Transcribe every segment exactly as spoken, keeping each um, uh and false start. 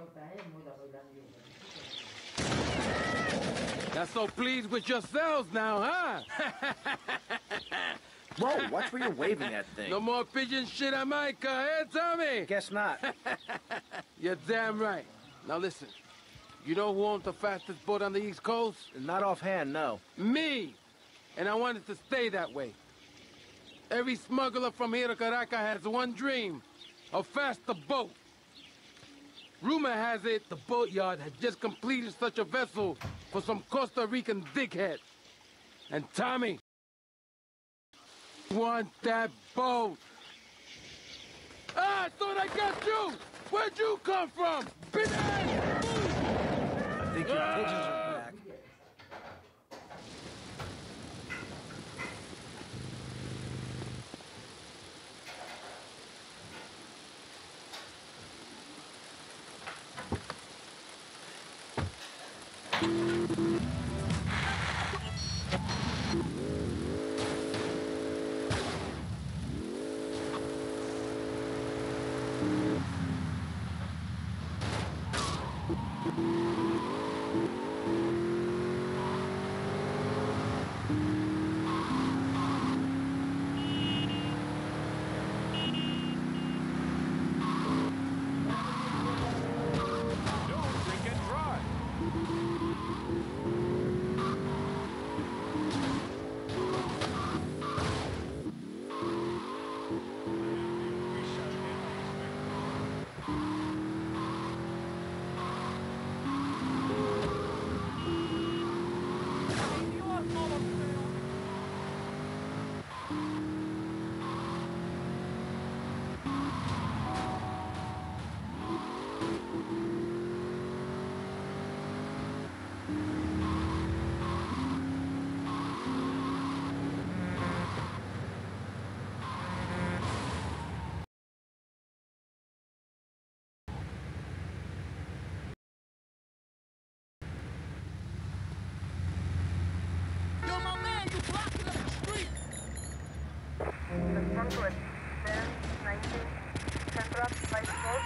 Not so pleased with yourselves now, huh? Whoa, watch where you're waving that thing. No more pigeon shit on my car, eh, Tommy? Guess not. You're damn right. Now listen, you know who owns the fastest boat on the East Coast? Not offhand, no. Me! And I want it to stay that way. Every smuggler from here to Caracas has one dream, a faster boat. Rumor has it the boatyard has just completed such a vessel for some Costa Rican dickhead. And Tommy, want that boat. Ah, I thought I got you! Where'd you come from? Banana! I think your Ah! pigeons are back. Respond to it. ten, nineteen, Central, Viceport.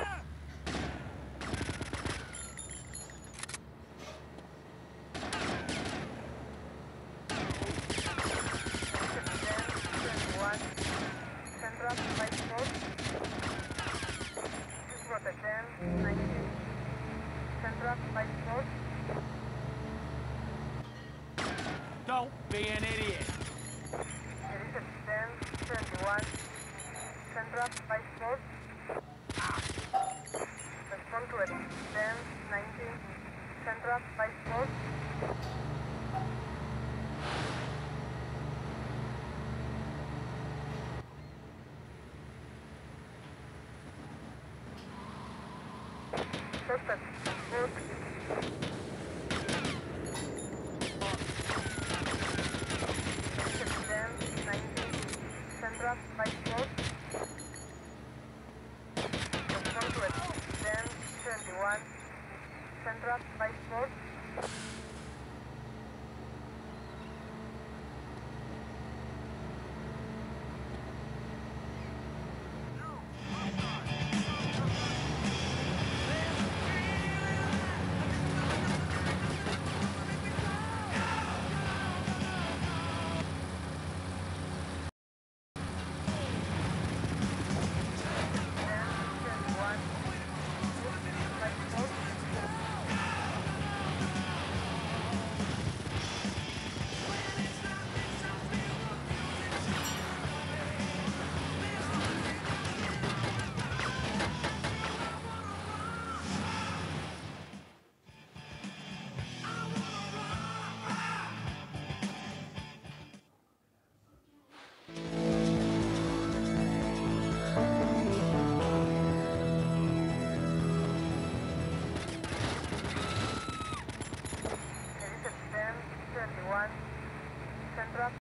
ten, twenty-one, Central, Viceport. Protect ten, nineteen, Central, Viceport. Don't be an idiot. ten, twenty-one, Central, Viceport. Respond to it. ten, nineteen, Central, Viceport. Suspect, report. ten, nineteen, Central, Viceport. Respond to it. ten, twenty-one, Central, Viceport.